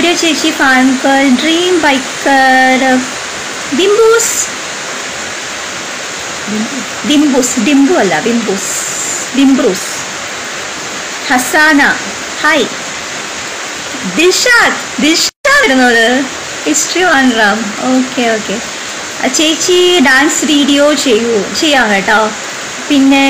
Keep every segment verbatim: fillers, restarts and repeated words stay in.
Surya Chechi fan girl, dream biker, Bimbus. Bimbus, Dimbu alla, Bimbus. Bimbrus. Hassana, hi. Dilshad, Dilshad എന്നോട് history വൺറാം. Okay okay. ചേച്ചി dance video ചെയ്യൂ ചെയ്യാം കേട്ടോ. പിന്നെ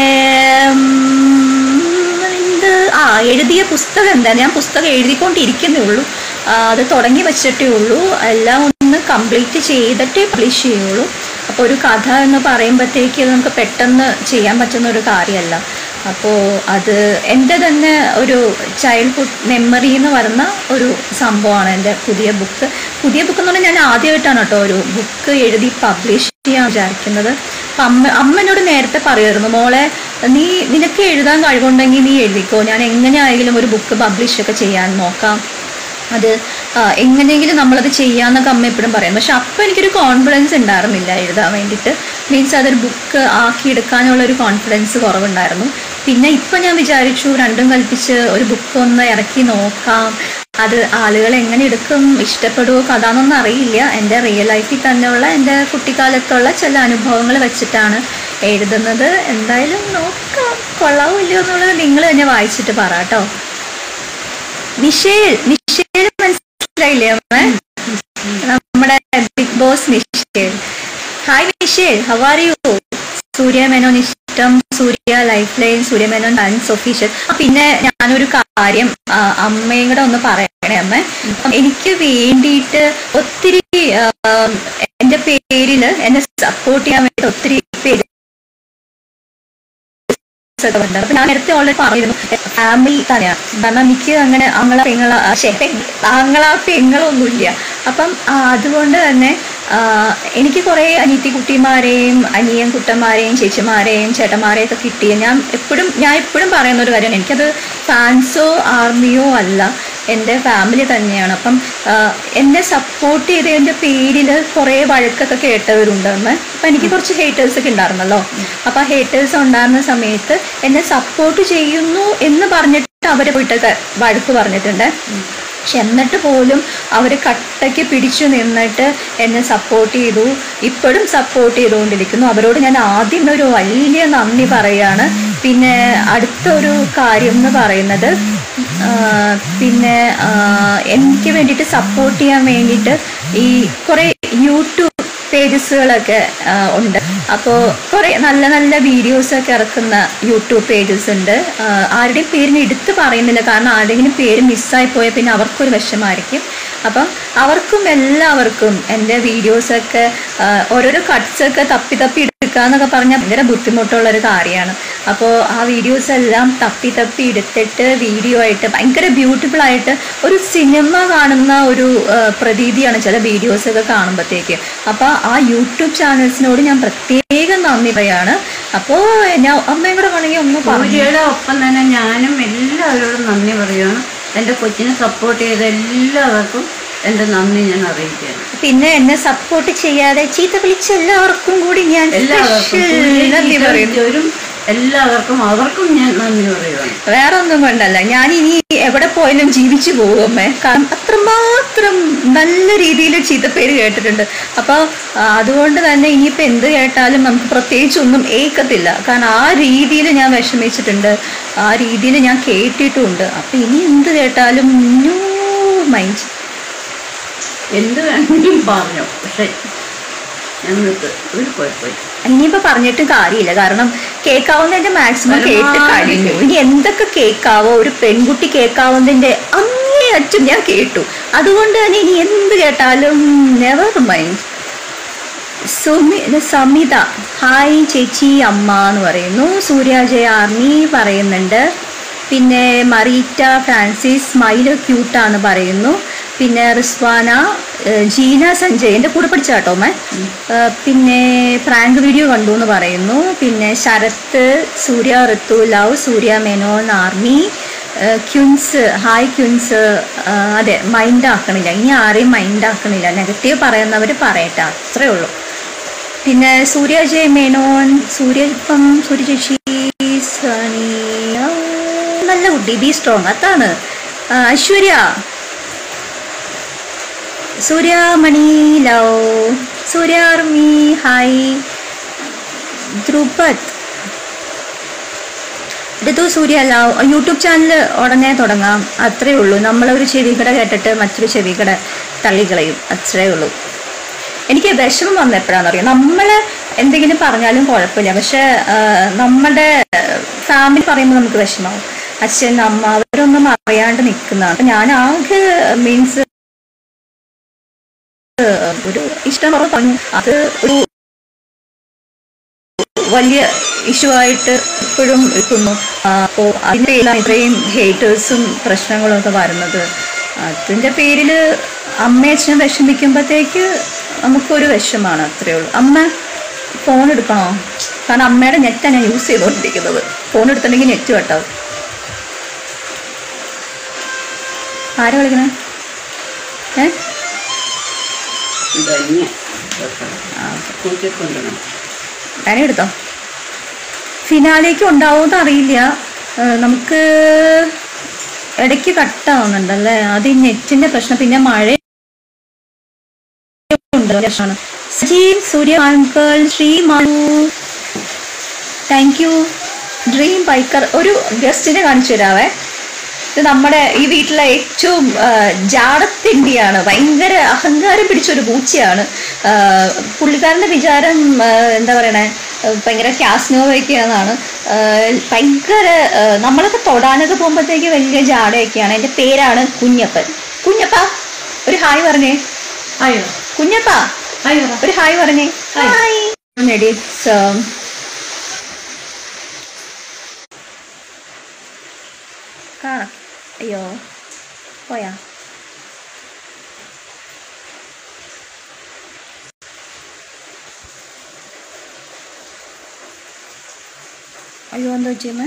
എന്ത് ആ എഴുതിയ പുസ്തകം എന്താ, ഞാൻ പുസ്തകം എഴുതിക്കൊണ്ടിരിക്കുന്നേ ഉള്ളൂ. അത് തുടങ്ങി വെച്ചിട്ടേ ഉള്ളൂ. എല്ലാം ഒന്ന് കംപ്ലീറ്റ് ചെയ്തിട്ടേ പബ്ലിഷ് ചെയ്യുള്ളൂ. അപ്പോൾ ഒരു കഥ എന്ന് പറയുമ്പോഴത്തേക്ക് നമുക്ക് പെട്ടെന്ന് ചെയ്യാൻ പറ്റുന്ന ഒരു കാര്യമല്ല. അപ്പോൾ അത് എൻ്റെ തന്നെ ഒരു ചൈൽഡ്ഹുഡ് മെമ്മറി എന്ന് പറയുന്ന ഒരു സംഭവമാണ് എൻ്റെ പുതിയ ബുക്ക്. പുതിയ ബുക്ക് എന്ന് പറഞ്ഞാൽ ഞാൻ ആദ്യമായിട്ടാണ് കേട്ടോ ഒരു ബുക്ക് എഴുതി പബ്ലിഷ് ചെയ്യാൻ വിചാരിക്കുന്നത്. അപ്പം അമ്മ അമ്മ എന്നോട് നേരത്തെ പറയുമായിരുന്നു, മോളെ നീ നിനക്ക് എഴുതാൻ കഴിവുണ്ടെങ്കിൽ നീ എഴുതിക്കോ, ഞാൻ എങ്ങനെയായാലും ഒരു ബുക്ക് പബ്ലിഷൊക്കെ ചെയ്യാൻ നോക്കാം, അത് എങ്ങനെയെങ്കിലും നമ്മളത് ചെയ്യാമെന്നൊക്കെ അമ്മ എപ്പോഴും പറയും. പക്ഷെ അപ്പം എനിക്കൊരു കോൺഫിഡൻസ് ഉണ്ടായിരുന്നില്ല എഴുതാൻ വേണ്ടിയിട്ട്. മീൻസ് അതൊരു ബുക്ക് ആക്കിയെടുക്കാനുള്ളൊരു കോൺഫിഡൻസ് കുറവുണ്ടായിരുന്നു. പിന്നെ ഇപ്പം ഞാൻ വിചാരിച്ചു രണ്ടും കൽപ്പിച്ച് ഒരു ബുക്ക് ഒന്ന് ഇറക്കി നോക്കാം. അത് ആളുകൾ എങ്ങനെ എടുക്കും, ഇഷ്ടപ്പെടുമോ കഥ എന്നൊന്നും അറിയില്ല. എൻ്റെ റിയൽ ലൈഫിൽ തന്നെയുള്ള എൻ്റെ കുട്ടിക്കാലത്തുള്ള ചില അനുഭവങ്ങൾ വെച്ചിട്ടാണ് എഴുതുന്നത്. എന്തായാലും നോക്കാം കൊള്ളാവോ ഇല്ലയോ എന്നുള്ളത് നിങ്ങൾ തന്നെ വായിച്ചിട്ട് പറ കേട്ടോ. നിഷേൽ നിഷേൽ മനസ്സിലായില്ലേ അമ്മ? നമ്മുടെ Bigg Boss Nishel. Hi Nishel, how are you? Surya Menon ഇഷ്ടം, Surya lifeline, Surya Menon dance official. പിന്നെ ഞാനൊരു കാര്യം അമ്മയും കൂടെ ഒന്ന് പറയണേ അമ്മ. എനിക്ക് വേണ്ടിയിട്ട് ഒത്തിരി എൻ്റെ പേരിൽ എന്നെ സപ്പോർട്ട് ചെയ്യാൻ വേണ്ടി ഒത്തിരി പേര് അപ്പൊ ഞാൻ നേരത്തെ ഓൾറെഡി പറഞ്ഞിരുന്നു ഫാമിലി തന്നെയാണ്. കാരണം എനിക്ക് അങ്ങനെ ആങ്ങള പെങ്ങള ആങ്ങള പെങ്ങളൊന്നുമില്ല. അപ്പം അതുകൊണ്ട് തന്നെ എനിക്ക് കുറേ അനിയത്തി കുട്ടിമാരെയും അനിയൻ കുട്ടന്മാരെയും ചേച്ചിമാരെയും ചേട്ടന്മാരെയും ഒക്കെ കിട്ടിയ ഞാൻ എപ്പോഴും ഞാൻ എപ്പോഴും പറയുന്ന ഒരു കാര്യമാണ്, എനിക്കത് ഫാൻസോ ആർമിയോ അല്ല, എൻ്റെ ഫാമിലി തന്നെയാണ്. അപ്പം എന്നെ സപ്പോർട്ട് ചെയ്തതിൻ്റെ പേരിൽ കുറേ വഴക്കൊക്കെ കേട്ടവരുണ്ടെന്ന്. അപ്പം എനിക്ക് കുറച്ച് ഹേറ്റേഴ്സൊക്കെ ഉണ്ടായിരുന്നല്ലോ. അപ്പം ആ ഹേറ്റേഴ്സ് ഉണ്ടായിരുന്ന സമയത്ത് എന്നെ സപ്പോർട്ട് ചെയ്യുന്നു എന്ന് പറഞ്ഞിട്ട് അവരെ പോയിട്ടൊക്കെ വഴക്ക് പറഞ്ഞിട്ടുണ്ട്. പക്ഷെ എന്നിട്ട് പോലും അവർ കട്ടയ്ക്ക് പിടിച്ചു നിന്നിട്ട് എന്നെ സപ്പോർട്ട് ചെയ്തു, ഇപ്പോഴും സപ്പോർട്ട് ചെയ്തുകൊണ്ടിരിക്കുന്നു. അവരോട് ഞാൻ ആദ്യം ഒരു വലിയ നന്ദി പറയുകയാണ്. പിന്നെ അടുത്തൊരു കാര്യം എന്ന് പറയുന്നത്, പിന്നെ എനിക്ക് വേണ്ടിയിട്ട് സപ്പോർട്ട് ചെയ്യാൻ വേണ്ടിയിട്ട് ഈ കുറേ യൂട്യൂബ് പേജസുകളൊക്കെ ഉണ്ട്. അപ്പോൾ കുറേ നല്ല നല്ല വീഡിയോസൊക്കെ ഇറക്കുന്ന യൂട്യൂബ് പേജസ് ഉണ്ട്. ആരുടെയും പേരിന് എടുത്ത് പറയുന്നില്ല, കാരണം ആരുടെയെങ്കിലും പേര് മിസ്സായി പോയാൽ പിന്നെ അവർക്കൊരു വിഷമമായിരിക്കും. അപ്പം അവർക്കും എല്ലാവർക്കും എൻ്റെ വീഡിയോസൊക്കെ ഓരോരോ കട്ട്സൊക്കെ തപ്പി തപ്പി എടുക്കുക എന്നൊക്കെ പറഞ്ഞാൽ ഭയങ്കര ബുദ്ധിമുട്ടുള്ളൊരു കാര്യമാണ്. അപ്പോൾ ആ വീഡിയോസ് എല്ലാം തപ്പി തപ്പി എടുത്തിട്ട് വീഡിയോ ആയിട്ട് ഭയങ്കര ബ്യൂട്ടിഫുൾ ആയിട്ട് ഒരു സിനിമ കാണുന്ന ഒരു പ്രതീതിയാണ് ചില വീഡിയോസൊക്കെ കാണുമ്പോഴത്തേക്ക്. അപ്പോൾ ആ യൂട്യൂബ് ചാനൽസിനോട് ഞാൻ പ്രത്യേകം നന്ദി പറയാണ്. അപ്പോൾ ഞാൻ അമ്മയും കൂടെ വേണമെങ്കിൽ ഒന്ന് സൂര്യയുടെ ഒപ്പം തന്നെ ഞാനും എല്ലാവരോടും നന്ദി പറയുകയാണ്. എൻ്റെ കൊച്ചിനെ സപ്പോർട്ട് ചെയ്ത എല്ലാവർക്കും എൻ്റെ നന്ദി ഞാൻ അറിയിക്കുകയാണ്. പിന്നെ എന്നെ സപ്പോർട്ട് ചെയ്യാതെ ചീത്ത വിളിച്ച എല്ലാവർക്കും കൂടി ഞാൻ നന്ദി പറയുന്നു. എല്ലാവർക്കും അവർക്കും ഞാൻ നന്ദി പറയുകയാണ്. വേറെ ഒന്നും കൊണ്ടല്ല, ഞാൻ ഇനി എവിടെ പോയാലും ജീവിച്ചു പോകുമേ. കാരണം അത്രമാത്രം നല്ല രീതിയിൽ ചീത്തപ്പേര് കേട്ടിട്ടുണ്ട്. അപ്പോൾ അതുകൊണ്ട് തന്നെ ഇനിയിപ്പോൾ എന്ത് കേട്ടാലും നമുക്ക് പ്രത്യേകിച്ചൊന്നും ഏക്കത്തില്ല. കാരണം ആ രീതിയിൽ ഞാൻ വിഷമിച്ചിട്ടുണ്ട്, ആ രീതിയിൽ ഞാൻ കേട്ടിട്ടുമുണ്ട്. അപ്പം ഇനി എന്ത് കേട്ടാലും നോ മൈൻഡ്, എന്ത് വേണമെങ്കിലും പറഞ്ഞോ. പക്ഷെ ഞങ്ങൾക്ക് ഒരു കുഴപ്പമില്ല. ഇനിയിപ്പോ പറഞ്ഞിട്ട് കാര്യമില്ല, കാരണം കേൾക്കാവുന്നതിന്റെ മാക്സിമം കേട്ട് കഴിഞ്ഞു. ഇനി എന്തൊക്കെ കേൾക്കാവോ, ഒരു പെൺകുട്ടി കേൾക്കാവുന്നതിന്റെ അങ്ങേയറ്റം ഞാൻ കേട്ടു. അതുകൊണ്ട് തന്നെ ഇനി എന്ത് കേട്ടാലും never mind. Sumi Samitha, hi ചേച്ചി അമ്മ എന്ന് പറയുന്നു. സൂര്യാജയ ആർമി പറയുന്നുണ്ട്. പിന്നെ മറീറ്റ ഫ്രാൻസിസ് സ്മൈല് ക്യൂട്ടാന്ന് പറയുന്നു. പിന്നെ റിസ്വാന, ജീന സഞ്ജയ് എൻ്റെ കൂടെ പഠിച്ച കേട്ടോ മേ. പിന്നെ പ്രാങ്ക് വീഡിയോ കണ്ടു എന്ന് പറയുന്നു. പിന്നെ Sarath, Surya Ritu love, Surya Menon army, queens, hi queens. അതെ, മൈൻഡ് ആക്കണില്ല, ഇനി ആരെയും മൈൻഡ് ആക്കണില്ല, നെഗറ്റീവ് പറയുന്നവർ പറയട്ടെ, അത്രേ ഉള്ളൂ. പിന്നെ സൂര്യ ജയ മേനോൻ, സൂര്യ ഇപ്പം സൂര്യ ചേച്ചി നല്ല കുട്ടി, ബി സ്ട്രോങ്, അതാണ്. Aishwarya Surya Mani love, Surya army hi, Dhrupath Ritu Surya love. YouTube channel ഉടനെ തുടങ്ങാം, അത്രേ ഉള്ളൂ. നമ്മളൊരു ചെവികട കേട്ടിട്ട് മറ്റൊരു ചെവികട തള്ളിക്കളയും, അത്രേ ഉള്ളൂ. എനിക്ക് വിഷമം വന്ന എപ്പോഴാണെന്നറിയാം, നമ്മൾ എന്തെങ്കിലും പറഞ്ഞാലും കുഴപ്പമില്ല, പക്ഷെ നമ്മുടെ ഫാമിലി പറയുമ്പോൾ നമുക്ക് വിഷമാവും. അച്ഛൻ അമ്മ അവരൊന്നും അറിയാണ്ട് നിൽക്കുന്നതാണ്. അപ്പം ഞാൻ ആകെ മീൻസ് ഒരു ഇഷ്ടം പറഞ്ഞു, അത് ഒരു വലിയ ഇഷ്യൂ ആയിട്ട് ഇപ്പോഴും എത്തുന്നു. അപ്പോൾ അതിൻ്റെ ഇത്രയും ഹേറ്റേഴ്സും പ്രശ്നങ്ങളും ഒക്കെ വരുന്നത്, അതിൻ്റെ പേരിൽ അമ്മയച്ഛനും വിഷമിക്കുമ്പോഴത്തേക്ക് നമുക്കൊരു വിഷമാണ്, അത്രയേ ഉള്ളൂ. അമ്മ ഫോൺ എടുക്കണോ? കാരണം അമ്മയുടെ നെറ്റാണ് ഞാൻ യൂസ് ചെയ്തുകൊണ്ടിരിക്കുന്നത്. ഫോൺ എടുത്തിട്ടുണ്ടെങ്കിൽ നെറ്റ് കേട്ടോ. ആരാ വിളിക്കണേ? ഏ ഞാനേ എടുത്തോ. ഫിനാലേക്ക് ഉണ്ടാവുമെന്ന് അറിയില്ല, നമുക്ക് ഇടയ്ക്ക് കട്ടാവുന്നുണ്ടല്ലേ, അത് ഈ നെറ്റിന്റെ പ്രശ്നം. പിന്നെ മഴ പ്രശ്നമാണ്. Sajeev Surya uncle Sree Manu thank you. Dream biker ഒരു ഗസ്റ്റിനെ കാണിച്ചു തരാവേ. ഇത് നമ്മുടെ ഈ വീട്ടിലെ ഏറ്റവും ജാടത്തിണ്ടിയാണ്, ഭയങ്കര അഹങ്കാരം പിടിച്ചൊരു പൂച്ചയാണ്. പുള്ളിക്കാരൻ്റെ വിചാരം എന്താ പറയണേ, ഭയങ്കര കാസ്നോവൊക്കെയാണെന്നാണ്. ഭയങ്കര നമ്മളൊക്കെ തൊടാനൊക്കെ പോകുമ്പോഴത്തേക്ക് വലിയ ജാടയൊക്കെയാണ്. എൻ്റെ പേരാണ് കുഞ്ഞപ്പൻ. കുഞ്ഞപ്പ ഒരു ഹായ് പറഞ്ഞേ. ഹായ് കുഞ്ഞപ്പ, ഒരു ഹായ് പറഞ്ഞേ. ഹായ്. കാണാം. അയ്യോ പോയാ. അയ്യോ എന്താ വെച്ചേ?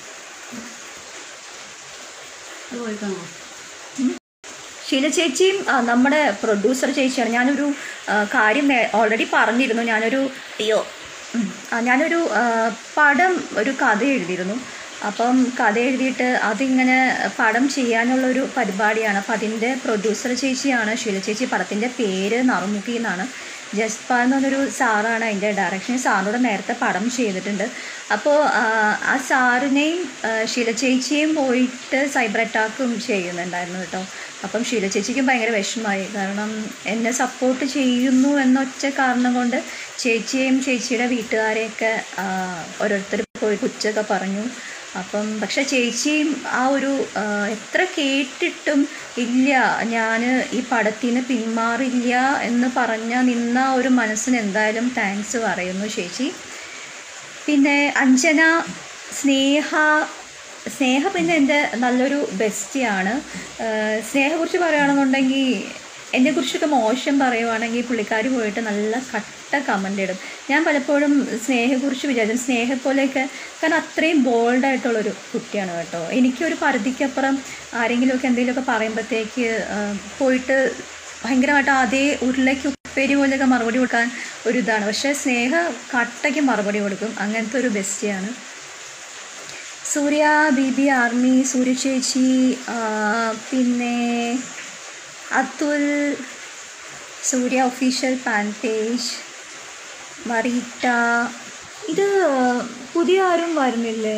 ഷീല ചേച്ചിയും നമ്മുടെ പ്രൊഡ്യൂസർ ചേച്ചിയാണ്. ഞാനൊരു കാര്യം ഓൾറെഡി പറഞ്ഞിരുന്നു. ഞാനൊരു അയ്യോ ഞാനൊരു പടം ഒരു കഥ എഴുതിയിരുന്നു. അപ്പം കഥ എഴുതിയിട്ട് അതിങ്ങനെ പടം ചെയ്യാനുള്ളൊരു പരിപാടിയാണ്. അപ്പം അതിൻ്റെ പ്രൊഡ്യൂസർ ചേച്ചിയാണ് ഷീല ചേച്ചി. പടത്തിൻ്റെ പേര് നറുമുഖി എന്നാണ്. ജസ്പാൽ എന്ന് പറഞ്ഞൊരു സാറാണ് അതിൻ്റെ ഡയറക്ഷൻ. സാറിനോട് നേരത്തെ പടം ചെയ്തിട്ടുണ്ട്. അപ്പോൾ ആ സാറിനെയും ഷീല ചേച്ചിയെയും പോയിട്ട് സൈബർ അറ്റാക്കും ചെയ്യുന്നുണ്ടായിരുന്നു കേട്ടോ. അപ്പം ഷീല ചേച്ചിക്കും ഭയങ്കര വിഷമമായി. കാരണം എന്നെ സപ്പോർട്ട് ചെയ്യുന്നു എന്നൊറ്റ കാരണം കൊണ്ട് ചേച്ചിയെയും ചേച്ചിയുടെ വീട്ടുകാരെയൊക്കെ ഓരോരുത്തർ പോയി കുറ്റമൊക്കെ പറഞ്ഞു. അപ്പം പക്ഷെ ചേച്ചിയും ആ ഒരു എത്ര കേട്ടിട്ടും ഇല്ല, ഞാൻ ഈ പടത്തിൽ നിന്ന് പിന്മാറില്ല എന്ന് പറഞ്ഞ നിന്ന ഒരു മനസ്സിന് എന്തായാലും താങ്ക്സ് പറയുന്നു ചേച്ചി. പിന്നെ അഞ്ജന, സ്നേഹ സ്നേഹ പിന്നെ എൻ്റെ നല്ലൊരു ബെസ്റ്റിയാണ്. സ്നേഹയെക്കുറിച്ച് പറയുകയാണെന്നുണ്ടെങ്കിൽ, എന്നെക്കുറിച്ചൊക്കെ മോശം പറയുവാണെങ്കിൽ പുള്ളിക്കാരി പോയിട്ട് നല്ല കട്ട കമൻ്റ് ഇടും. ഞാൻ പലപ്പോഴും സ്നേഹയെക്കുറിച്ച് വിചാരിച്ചു സ്നേഹപ്പോലെയൊക്കെ, കാരണം അത്രയും ബോൾഡായിട്ടുള്ളൊരു കുട്ടിയാണ് കേട്ടോ. എനിക്കൊരു പരിധിക്കപ്പുറം ആരെങ്കിലുമൊക്കെ എന്തെങ്കിലുമൊക്കെ പറയുമ്പോഴത്തേക്ക് പോയിട്ട് ഭയങ്കരമായിട്ട് അതേ ഉരുളയ്ക്ക് ഉപ്പേരി പോലെയൊക്കെ മറുപടി കൊടുക്കാൻ ഒരു ഇതാണ്. പക്ഷേ സ്നേഹ കട്ടയ്ക്ക് മറുപടി കൊടുക്കും. അങ്ങനത്തെ ഒരു ബെസ്റ്റിയാണ്. സൂര്യ ബിബി ആർമി, സൂര്യ ചേച്ചി, പിന്നെ Athul, Surya official fan page, മറീറ്റ. ഇത് പുതിയ ആരും വരുന്നില്ലേ?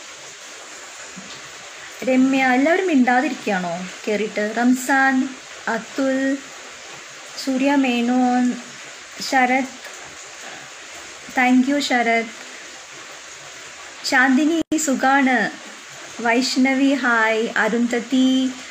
രമ്യ. എല്ലാവരും മിണ്ടാതിരിക്കുകയാണോ കയറിയിട്ട്? Ramzan, Athul, Surya Menon, Sarath thank you Sarath. ശാന്തിനി സുഖാണ്. Vaishnavi hi. Arundhati,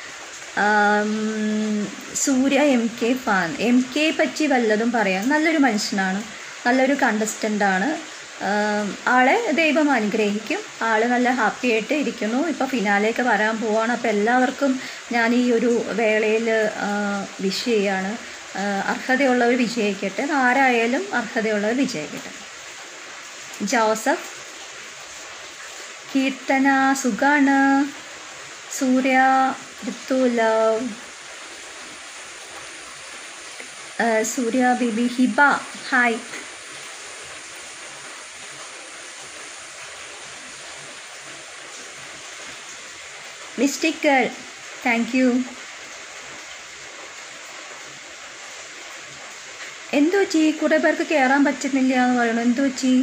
Surya M K fan. M K പറ്റി വല്ലതും പറയാം. നല്ലൊരു മനുഷ്യനാണ്, നല്ലൊരു കണ്ടസ്റ്റൻ്റാണ്. ആളെ ദൈവം അനുഗ്രഹിക്കും. ആൾ നല്ല ഹാപ്പി ആയിട്ട് ഇരിക്കുന്നു. ഇപ്പോൾ ഫിനാലേക്ക് വരാൻ പോവാണ്. അപ്പോൾ എല്ലാവർക്കും ഞാൻ ഈ ഒരു വേളയിൽ വിഷ് ചെയ്യാണ്. അർഹതയുള്ളവർ വിജയിക്കട്ടെ, ആരായാലും അർഹതയുള്ളവർ വിജയിക്കട്ടെ. ജോസഫ്, കീർത്തന സുഖാണ്. Surya, Ritu love, Surya baby, Hiba hi. Mystic girl thank you. എന്തു പറ്റി? കുറേ പേർക്ക് കയറാൻ പറ്റുന്നില്ല എന്ന് പറയണു. എന്തു പറ്റി?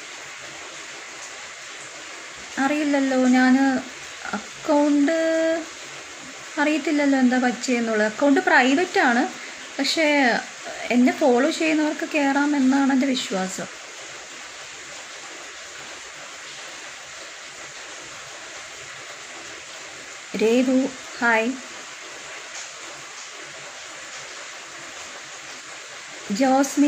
അറിയില്ലല്ലോ. ഞാൻ അക്കൗണ്ട് അറിയത്തില്ലല്ലോ എന്താ പറ്റിയെന്നുള്ളത്. അക്കൗണ്ട് പ്രൈവറ്റ് ആണ്, പക്ഷേ എന്നെ ഫോളോ ചെയ്യുന്നവർക്ക് കയറാമെന്നാണ് എൻ്റെ വിശ്വാസം. രേതു ഹായ്. ജോസ്മി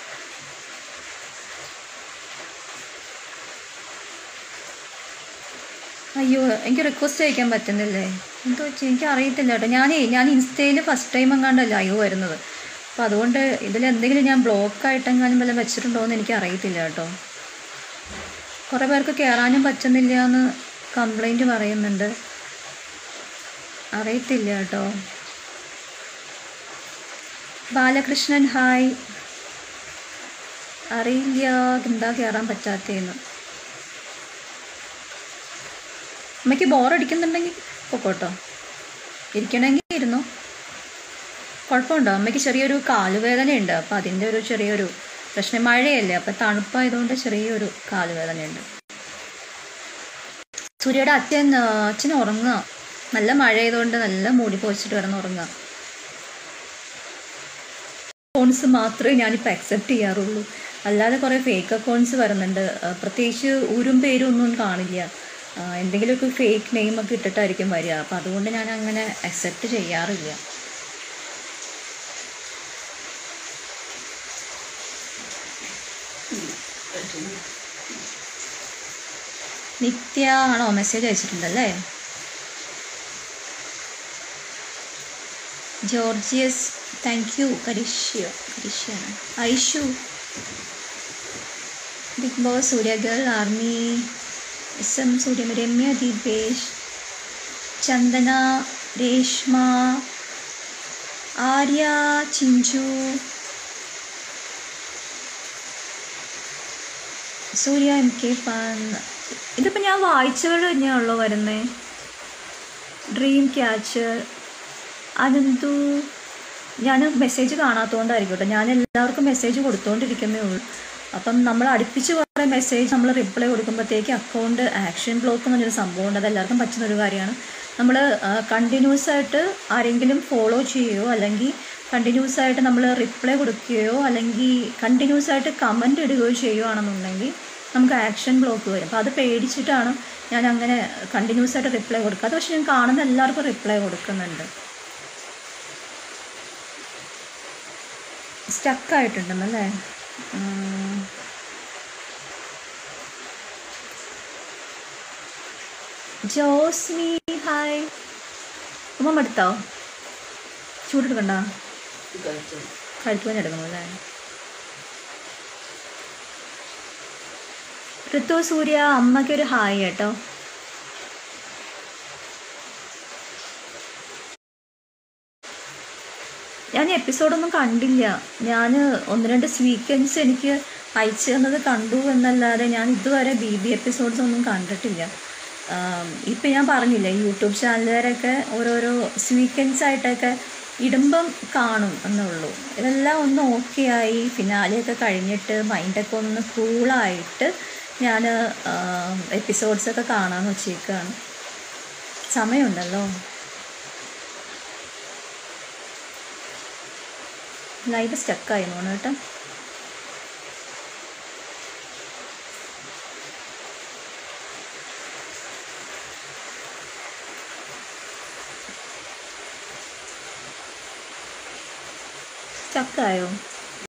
അയ്യോ, എനിക്ക് റിക്വസ്റ്റ് അയക്കാൻ പറ്റുന്നില്ലേ? എന്താ വെച്ചാൽ എനിക്ക് അറിയത്തില്ല കേട്ടോ. ഞാനേ ഞാൻ ഇൻസ്റ്റയിൽ ഫസ്റ്റ് ടൈം എങ്ങാണ്ടല്ല അയ്യോ വരുന്നത്. അപ്പോൾ അതുകൊണ്ട് ഇതിലെന്തെങ്കിലും ഞാൻ ബ്ലോക്കായിട്ടെങ്ങാനും വല്ലതും വെച്ചിട്ടുണ്ടോ എന്ന് എനിക്ക് അറിയത്തില്ല കേട്ടോ. കുറേ പേർക്ക് കയറാനും പറ്റുന്നില്ല എന്ന് കംപ്ലൈൻറ്റ് പറയുന്നുണ്ട്. അറിയത്തില്ല കേട്ടോ. ബാലകൃഷ്ണൻ ഹായ്. അറിയില്ല എന്താ കയറാൻ പറ്റാത്തതെന്ന്. അമ്മയ്ക്ക് ബോറടിക്കുന്നുണ്ടെങ്കിൽ പൊക്കോട്ടോ, ഇരിക്കണമെങ്കിൽ ഇരുന്നു. കുഴപ്പമുണ്ടോ? അമ്മയ്ക്ക് ചെറിയൊരു കാലുവേദനയുണ്ട്, അപ്പോൾ അതിൻ്റെ ഒരു ചെറിയൊരു പ്രശ്നം. മഴയല്ലേ, അപ്പോൾ തണുപ്പായതുകൊണ്ട് ചെറിയൊരു കാലുവേദനയുണ്ട്. സൂര്യയുടെ അച്ഛൻ അച്ഛൻ ഉറങ്ങുക. നല്ല മഴ ആയതുകൊണ്ട് നല്ല മൂടി പൊച്ചിട്ട് കിടന്ന് ഉറങ്ങുക. അക്കൗണ്ട്സ് മാത്രമേ ഞാനിപ്പോൾ അക്സെപ്റ്റ് ചെയ്യാറുള്ളൂ, അല്ലാതെ കുറേ ഫേക്ക് അക്കൗണ്ട്സ് വരുന്നുണ്ട്. പ്രത്യേകിച്ച് ഊരും പേരും ഒന്നും കാണില്ല, എന്തെങ്കിലുമൊക്കെ ഫേക്ക് നെയിമൊക്കെ ഇട്ടിട്ടായിരിക്കും വരിക. അപ്പം അതുകൊണ്ട് ഞാൻ അങ്ങനെ അക്സെപ്റ്റ് ചെയ്യാറില്ല. നിത്യ ആണോ മെസ്സേജ് അയച്ചിട്ടുണ്ടല്ലേ? Gorgeous thank you. കരിഷ്യ കരിഷ്യാണ്. Aishu Bigg Boss, Surya girl, army, S M, Surya, Ramya, Deepesh, Chandana, Reshma, Arya, Chinchu, Surya, M K fan. ഇതിപ്പോൾ ഞാൻ വായിച്ചവരുടെ തന്നെയാണല്ലോ വരുന്നത്. ഡ്രീം ക്യാച്ചർ, അതെന്തു ഞാൻ മെസ്സേജ് കാണാത്തതുകൊണ്ടായിരിക്കും കേട്ടോ. ഞാൻ എല്ലാവർക്കും മെസ്സേജ് കൊടുത്തുകൊണ്ടിരിക്കുന്നേ ഉള്ളൂ. അപ്പം നമ്മൾ അടുപ്പിച്ച് കുറേ മെസ്സേജ് നമ്മൾ റിപ്ലൈ കൊടുക്കുമ്പോഴത്തേക്ക് അക്കൗണ്ട് ആക്ഷൻ ബ്ലോക്ക് എന്ന് പറഞ്ഞൊരു സംഭവം ഉണ്ട്. അതെല്ലാവർക്കും പറ്റുന്നൊരു കാര്യമാണ്. നമ്മൾ കണ്ടിന്യൂസ് ആയിട്ട് ആരെങ്കിലും ഫോളോ ചെയ്യുകയോ അല്ലെങ്കിൽ കണ്ടിന്യൂസ് ആയിട്ട് നമ്മൾ റിപ്ലൈ കൊടുക്കുകയോ അല്ലെങ്കിൽ കണ്ടിന്യൂസ് ആയിട്ട് കമൻറ്റ് ഇടുകയോ ചെയ്യുകയാണെന്നുണ്ടെങ്കിൽ നമുക്ക് ആക്ഷൻ ബ്ലോക്ക് വരും. അപ്പോൾ അത് പേടിച്ചിട്ടാണ് ഞാൻ അങ്ങനെ കണ്ടിന്യൂസ് ആയിട്ട് റിപ്ലൈ കൊടുക്കുക. അത് പക്ഷേ ഞാൻ കാണുന്ന എല്ലാവർക്കും റിപ്ലൈ കൊടുക്കുന്നുണ്ട്. സ്റ്റക്കായിട്ടുണ്ടെന്നല്ലേ? ജോസ്മി ഹായ്. ഉമ്മ എടുത്തോ? ചൂടെടുക്കണ്ട, കഴിക്കുവാൻ എടുക്കണോ അല്ലേ? ഋതു, സൂര്യ, അമ്മയ്ക്കൊരു ഹായ് കേട്ടോ. ഞാൻ എപ്പിസോഡൊന്നും കണ്ടില്ല. ഞാൻ ഒന്ന് രണ്ട് സ്വീക്വൻസ് എനിക്ക് അയച്ചു തന്നത് കണ്ടു എന്നല്ലാതെ ഞാൻ ഇതുവരെ ബി ബി എപ്പിസോഡ്സ് ഒന്നും കണ്ടിട്ടില്ല. ഇപ്പം ഞാൻ പറഞ്ഞില്ലേ, യൂട്യൂബ് ചാനലുകാരൊക്കെ ഓരോരോ സ്വീക്വൻസ് ആയിട്ടൊക്കെ ഇടുമ്പം കാണും എന്നുള്ളൂ. ഇതെല്ലാം ഒന്ന് ഓക്കെ ആയി ഫിനാലെയൊക്കെ കഴിഞ്ഞിട്ട് മൈൻഡൊക്കെ ഒന്ന് കൂളായിട്ട് ഞാൻ എപ്പിസോഡ്സൊക്കെ കാണാമെന്ന് വെച്ചേക്കാണ്. സമയമുണ്ടല്ലോ. ലൈവ് സ്റ്റക്കായി തോന്നുന്നു കേട്ടോ. സ്റ്റക്കായോ?